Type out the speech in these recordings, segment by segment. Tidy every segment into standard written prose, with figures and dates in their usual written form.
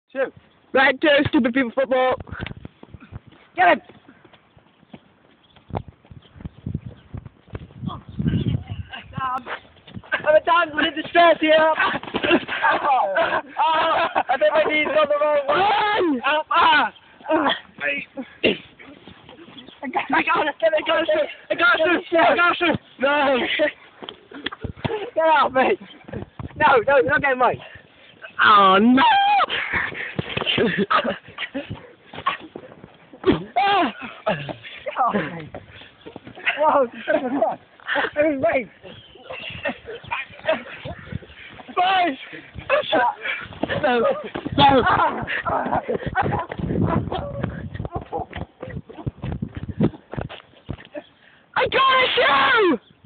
Two. Right to stupid people football. Get him! I'm done with the distress here. I think my knees on the wrong way. I got it. No. Get out, mate. No, you're not getting mine. Oh no! Whoa, it was rain. Bye. No. I got a show!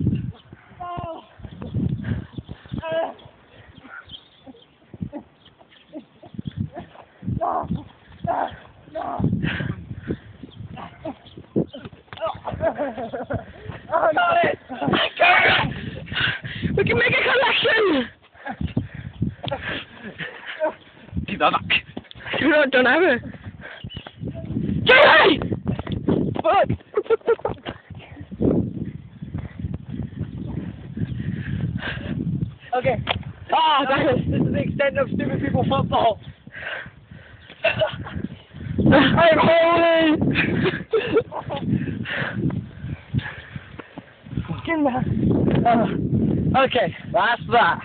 Got it! We can make a collection! Give that back. No, don't have it. Jerry! Fuck! Okay. This is the extent of stupid people football. I'm holy! Okay, that's that.